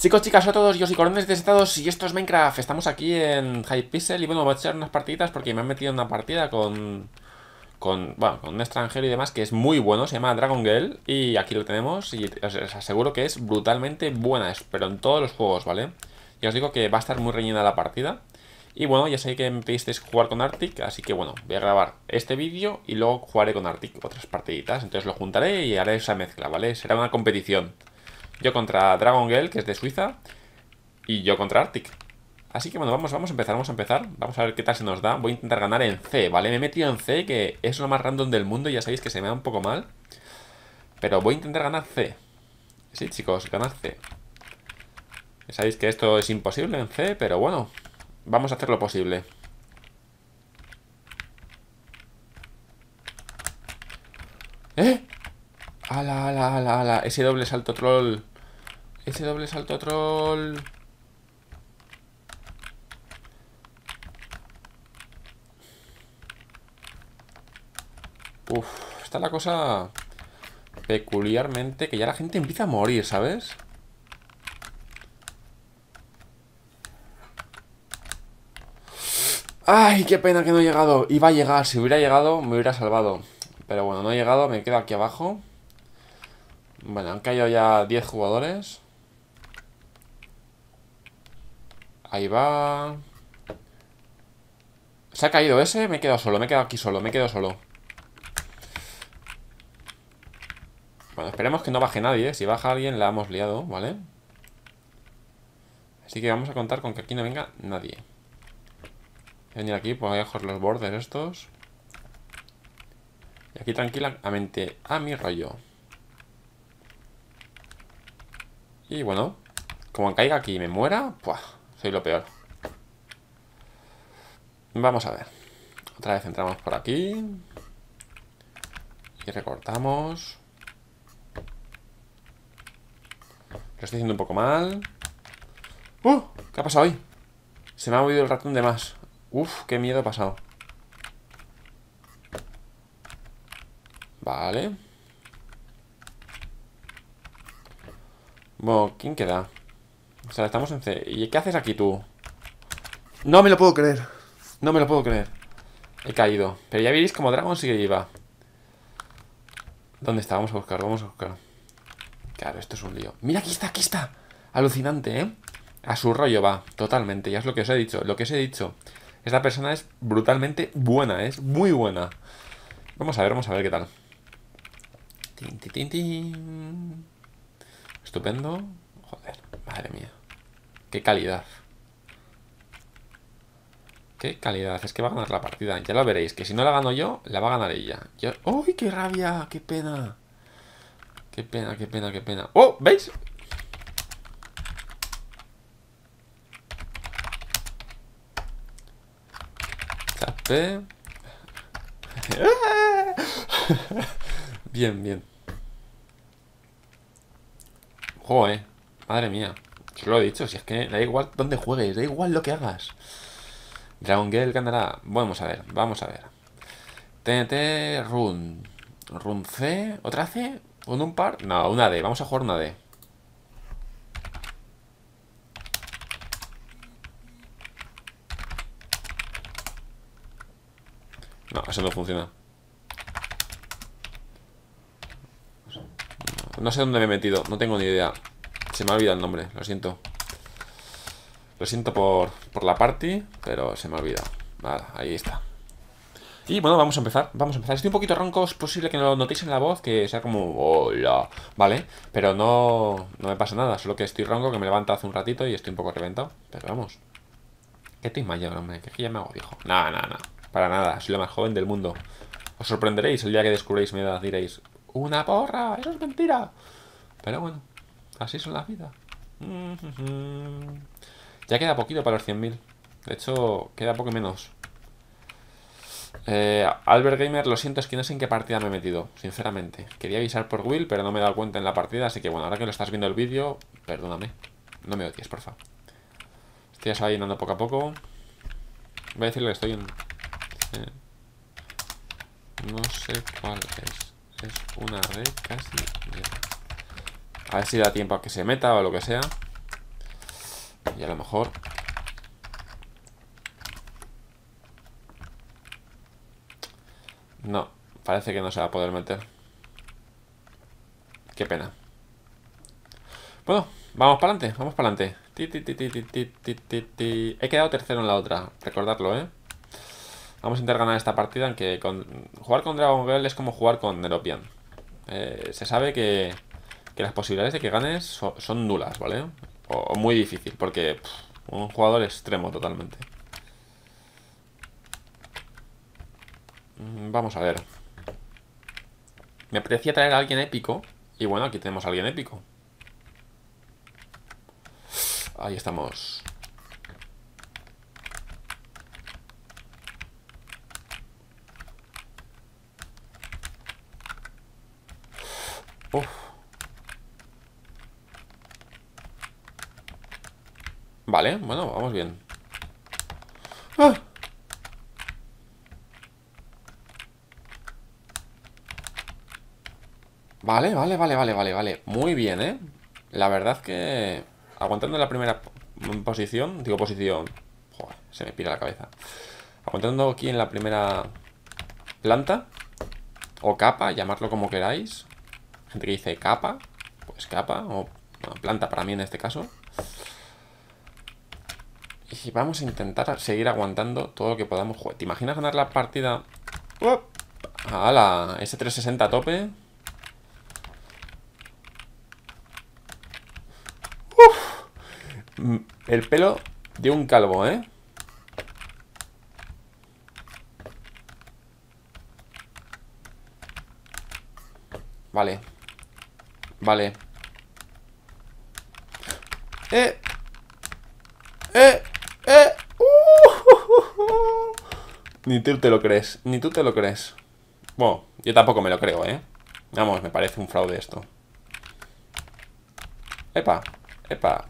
Chicos, chicas, a todos, yo soy Corones Desatados y esto es Minecraft. Estamos aquí en Hypixel y bueno, voy a echar unas partiditas porque me han metido en una partida bueno, con un extranjero y demás que es muy bueno, se llama Dragon Gale y aquí lo tenemos y os aseguro que es brutalmente buena, pero en todos los juegos, ¿vale? Y os digo que va a estar muy reñida la partida. Y bueno, ya sé que me pedisteis jugar con Arctic, así que bueno, voy a grabar este vídeo y luego jugaré con Arctic otras partiditas. Entonces lo juntaré y haré esa mezcla, ¿vale? Será una competición. Yo contra Dragon Gale, que es de Suiza, y yo contra Arctic. Así que bueno, vamos a empezar, Vamos a ver qué tal se nos da. Voy a intentar ganar en C, ¿vale? Me he metido en C, que es lo más random del mundo. Ya sabéis que se me da un poco mal, pero voy a intentar ganar C. Sí, chicos, ganar C. Ya sabéis que esto es imposible en C, pero bueno, vamos a hacer lo posible. ¡Eh! ¡Ala, ala, ala, ala! Ese doble salto troll. Ese doble salto troll. Uf, está la cosa peculiarmente que ya la gente empieza a morir, ¿sabes? Ay, qué pena que no he llegado. Iba a llegar, si hubiera llegado me hubiera salvado. Pero bueno, no he llegado, me quedo aquí abajo. Bueno, han caído ya 10 jugadores. Ahí va. Se ha caído ese, me he quedado solo, me he quedado aquí solo, me quedo solo. Bueno, esperemos que no baje nadie, ¿eh? Si baja alguien la hemos liado, ¿vale? Así que vamos a contar con que aquí no venga nadie. Voy a venir aquí, pues voy a coger los bordes estos. Y aquí tranquilamente a mi rollo. Y bueno, como caiga aquí y me muera, ¡puah! Soy lo peor. Vamos a ver. Otra vez entramos por aquí. Y recortamos. Lo estoy haciendo un poco mal. ¿Qué ha pasado hoy? Se me ha movido el ratón de más. Uf, qué miedo ha pasado. Vale. Bueno, ¿quién queda? O sea, estamos en C. ¿Y qué haces aquí tú? No me lo puedo creer. No me lo puedo creer. He caído. Pero ya veréis como Dragon sigue viva. ¿Dónde está? Vamos a buscar, vamos a buscar. Claro, esto es un lío. Mira, aquí está, aquí está. Alucinante, ¿eh? A su rollo va, totalmente. Ya es lo que os he dicho. Lo que os he dicho. Esta persona es brutalmente buena, es muy buena. Vamos a ver qué tal. Tin, tin, tin, tin. Estupendo. Joder, madre mía. Qué calidad. Qué calidad. Es que va a ganar la partida. Ya lo veréis. Que si no la gano yo, la va a ganar ella. ¡Uy, qué rabia! ¡Qué pena! ¡Qué pena, qué pena, qué pena! ¡Oh! ¿Veis? Chape. Bien, bien. Joder, madre mía. Os lo he dicho, si es que da igual dónde juegues, da igual lo que hagas. Dragon Gale ganará. Vamos a ver, vamos a ver. TNT, Run. Run C. ¿Otra C? ¿Un par? No, una D. Vamos a jugar una D. No, eso no funciona. No sé dónde me he metido, no tengo ni idea. Se me ha olvidado el nombre, lo siento. Lo siento por la party, pero se me ha olvidado. Nada, ahí está. Y bueno, vamos a empezar, vamos a empezar. Estoy un poquito ronco, es posible que no lo notéis en la voz, que sea como hola, ¿vale? Pero no me pasa nada, solo que estoy ronco, que me levanto hace un ratito y estoy un poco reventado. Pero vamos. ¿Qué estoy mayor, hombre? Que ya me hago viejo. No, no, no, para nada, soy lo más joven del mundo. Os sorprenderéis el día que descubréis mi edad, diréis, ¡una porra! ¡Eso es mentira! Pero bueno, así son las vidas. Ya queda poquito para los 100.000. De hecho, queda poco menos. Albert Gamer, lo siento, es que no sé en qué partida me he metido, sinceramente. Quería avisar por Will, pero no me he dado cuenta en la partida. Así que bueno, ahora que lo estás viendo el vídeo, perdóname. No me odies, porfa. Estoy ya llenando poco a poco. Voy a decirle que estoy en... no sé cuál es. Es una de casi... A ver si da tiempo a que se meta o lo que sea. Y a lo mejor... No, parece que no se va a poder meter. Qué pena. Bueno, vamos para adelante, vamos para adelante. He quedado tercero en la otra, recordadlo, ¿eh? Vamos a intentar ganar esta partida, aunque jugar con Dragon Girl es como jugar con Neropian. Se sabe que las posibilidades de que ganes son nulas, ¿vale? O muy difícil, porque un jugador extremo totalmente. Vamos a ver. Me apetecía traer a alguien épico. Y bueno, aquí tenemos a alguien épico. Ahí estamos. Uf. Vale, bueno, vamos bien. ¡Ah! Vale, vale, vale, vale, vale, vale. Muy bien, ¿eh? La verdad que... Aguantando la primera posición... Digo posición... Joder, se me pira la cabeza. Aguantando aquí en la primera planta. O capa, llamadlo como queráis. Gente que dice capa. Pues capa. O bueno, planta para mí en este caso. Y vamos a intentar seguir aguantando todo lo que podamos. Joder, ¿te imaginas ganar la partida? A la S360 a tope. El pelo de un calvo, ¿eh? Vale. Vale. ¡Eh! ¡Eh! ¡Eh! Ni tú te lo crees. Ni tú te lo crees. Bueno, yo tampoco me lo creo, ¿eh? Vamos, me parece un fraude esto. ¡Epa! ¡Epa!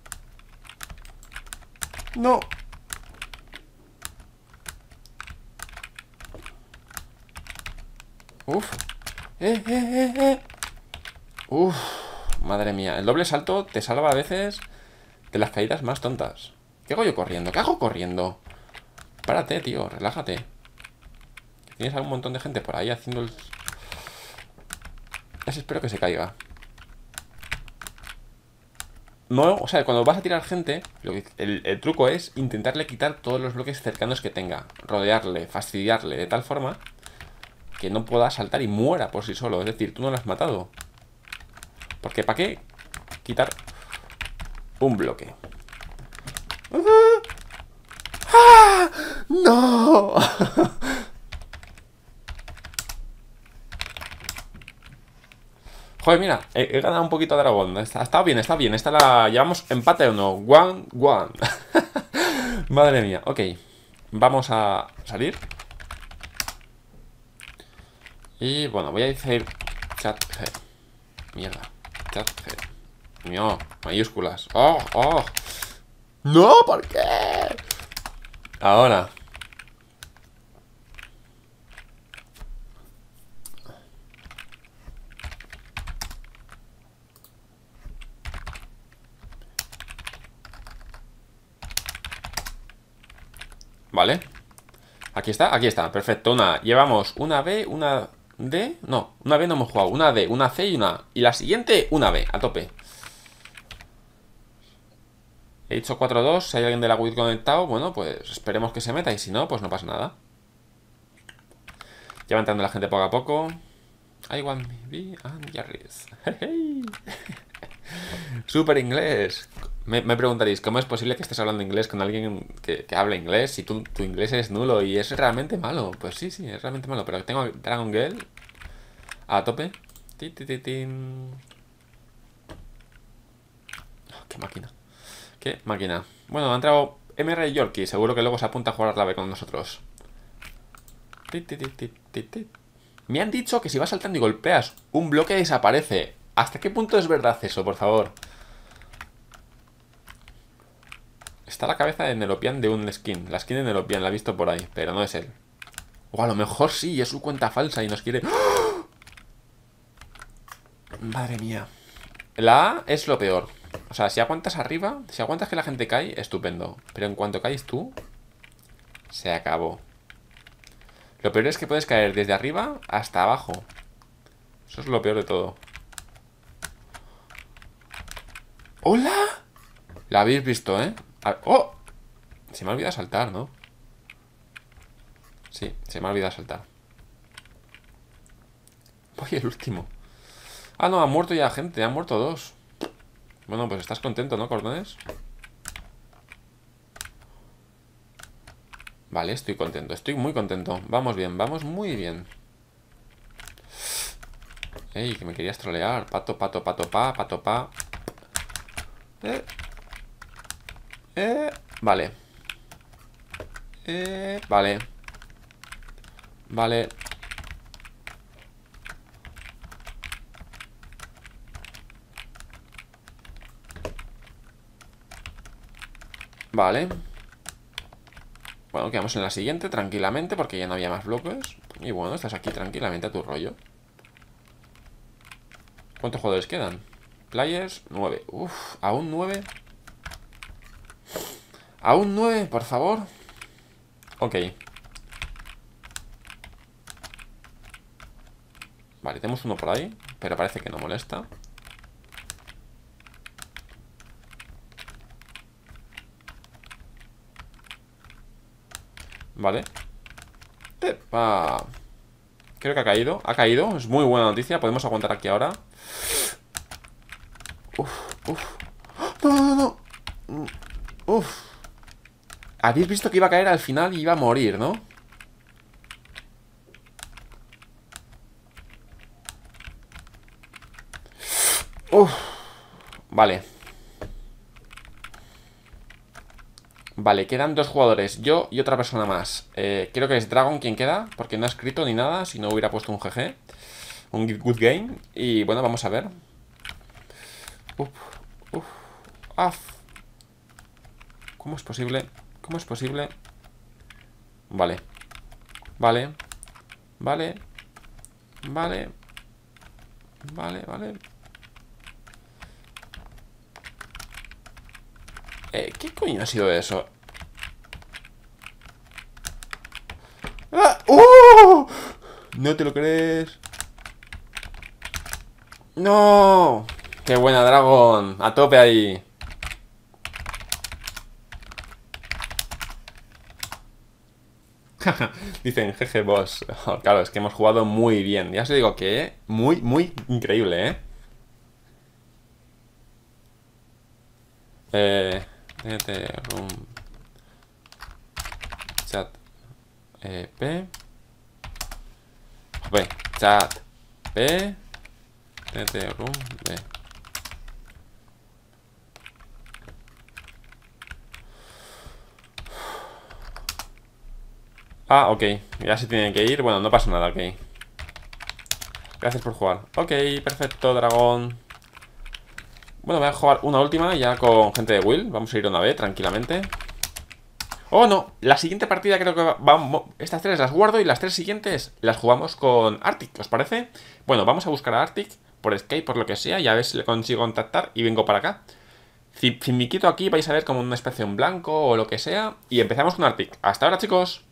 ¡No! ¡Uf! ¡Uf! Madre mía. El doble salto te salva a veces de las caídas más tontas. ¿Qué hago yo corriendo? ¿Qué hago corriendo? Párate, tío. Relájate. Tienes a un montón de gente por ahí haciendo el... Ya espero que se caiga. No, o sea, cuando vas a tirar gente, el truco es intentarle quitar todos los bloques cercanos que tenga. Rodearle, fastidiarle, de tal forma que no pueda saltar y muera por sí solo. Es decir, tú no lo has matado. Porque ¿para qué quitar un bloque? ¡Ah! ¡No! Joder, mira, he ganado un poquito a dragón. Está bien, está bien. Esta la llevamos empate o no. 1-1. Madre mía, ok. Vamos a salir. Y bueno, voy a decir chat G. Mierda. Chat G. No, mayúsculas. ¡Oh, oh! ¡No! ¿Por qué? Ahora. Vale. Aquí está, perfecto. Llevamos una B, una D. No, una B no hemos jugado. Una D, una C y una A. Y la siguiente, una B, a tope. He dicho 4-2. Si hay alguien de la WID conectado, bueno, pues esperemos que se meta. Y si no, pues no pasa nada. Ya va entrando la gente poco a poco. I want me be and Jarris. Super inglés. Me preguntaréis, ¿cómo es posible que estés hablando inglés con alguien que habla inglés si tu inglés es nulo y es realmente malo? Pues sí, es realmente malo, pero tengo Dragon Girl a tope. Oh, qué máquina. Qué máquina. Bueno, ha entrado MR Yorkie, seguro que luego se apunta a jugar la B con nosotros. Me han dicho que si vas saltando y golpeas un bloque desaparece. ¿Hasta qué punto es verdad eso, por favor? Está la cabeza de Neropian de un skin. La skin de Neropian la he visto por ahí, pero no es él. O a lo mejor sí, es su cuenta falsa y nos quiere... ¡Oh! Madre mía. La A es lo peor. O sea, si aguantas arriba, si aguantas que la gente cae, estupendo. Pero en cuanto caes tú, se acabó. Lo peor es que puedes caer desde arriba hasta abajo. Eso es lo peor de todo. ¡Hola! La habéis visto, ¿eh? ¡Oh! Se me ha olvidado saltar, ¿no? Sí, se me ha olvidado saltar. Voy el último. Ah, no, han muerto ya gente, han muerto dos. Bueno, pues estás contento, ¿no, Cordones? Vale, estoy contento, estoy muy contento. Vamos bien, vamos muy bien. Ey, que me querías trolear. Pato, pato, pato, pa, pato, pa. Vale. Vale. Vale. Vale. Bueno, quedamos en la siguiente tranquilamente porque ya no había más bloques. Y bueno, estás aquí tranquilamente a tu rollo. ¿Cuántos jugadores quedan? Players, 9. Uf, aún 9. Aún 9, por favor. Ok. Vale, tenemos uno por ahí, pero parece que no molesta. Vale. Epa. Creo que ha caído. Ha caído. Es muy buena noticia. Podemos aguantar aquí ahora. Uf, uf. No, no, no, no. Uf. Habéis visto que iba a caer al final y iba a morir, ¿no? Uf. Vale. Vale, quedan dos jugadores, yo y otra persona más. Creo que es Dragon quien queda, porque no ha escrito ni nada, si no hubiera puesto un GG. Un good game. Y bueno, vamos a ver. Uf, uf, af. ¿Cómo es posible? ¿Cómo es posible? Vale. Vale. Vale. Vale. Vale, vale. ¿Qué coño ha sido eso? ¡Ah! ¡Oh! ¿No te lo crees? ¡No! ¡Qué buena, Dragon! A tope ahí. Dicen, jeje, boss. Oh, claro, es que hemos jugado muy bien. Ya os digo que muy, muy increíble, ¿eh? TNT room chat P B chat P TNT room B. Ah, ok, ya se tiene que ir. Bueno, no pasa nada, ok. Gracias por jugar. Ok, perfecto, dragón. Bueno, voy a jugar una última ya con gente de Will. Vamos a ir una vez, tranquilamente. Oh, no, la siguiente partida creo que vamos. Estas tres las guardo y las tres siguientes las jugamos con Arctic, ¿os parece? Bueno, vamos a buscar a Arctic por Skype, por lo que sea, y a ver si le consigo contactar y vengo para acá. Si me quito aquí vais a ver como una especie en blanco o lo que sea. Y empezamos con Arctic. Hasta ahora, chicos.